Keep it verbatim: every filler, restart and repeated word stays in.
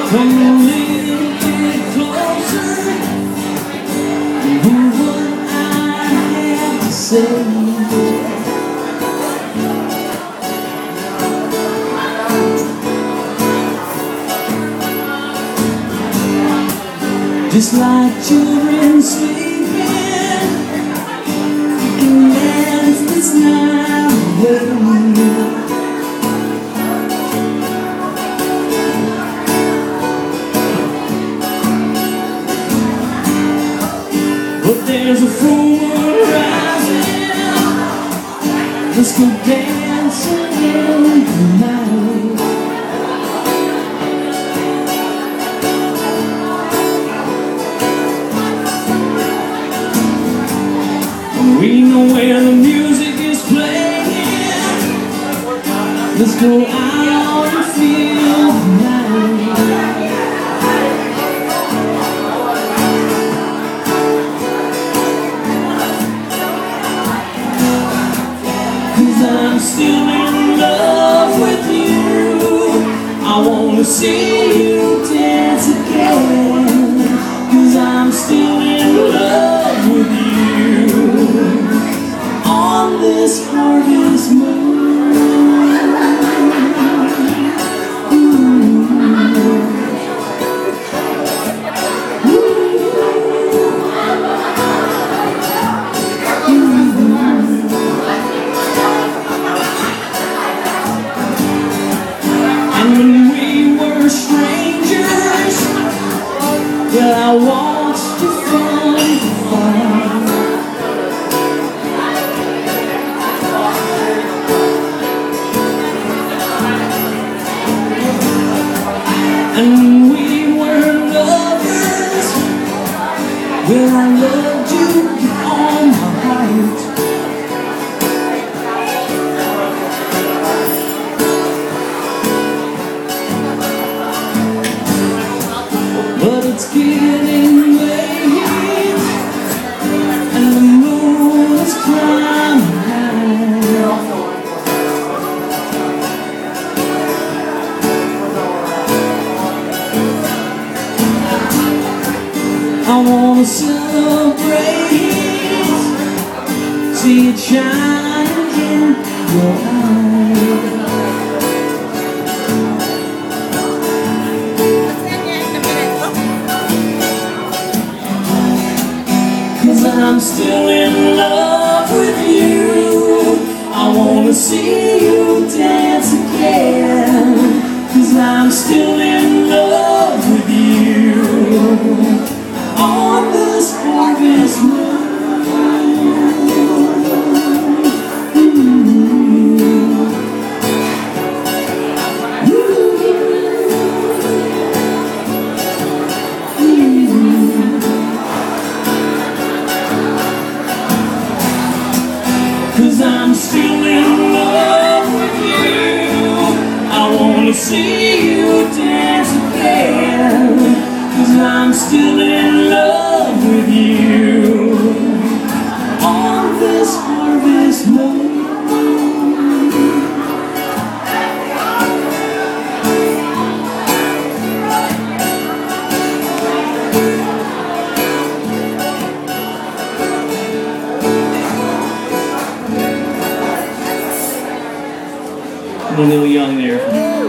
Come a little bit closer. Hear what I have to say. Just like children sleeping, and as this night waits, but there's a full moon rising. Let's go dancing in the night. We know where the music is playing. Let's go out and feel the night. Cause I'm still in love with you. I wanna see you dance again. Cause I'm still in love with you. On this harvest moon, and when we were strangers, well, I watched you from afar. And we were lovers. Well, I loved you with all my heart. But it's getting late, and the moon is climbing high. I wanna celebrate, see it shine in your eyes. Cause I'm still in love with you. I wanna see you dance again. Cause I'm still in love with you. On this harvest moon. Cause I'm still in love with you. I wanna see you dance again. Cause I'm still in love with you. On this harvest moon. I'm a little young there.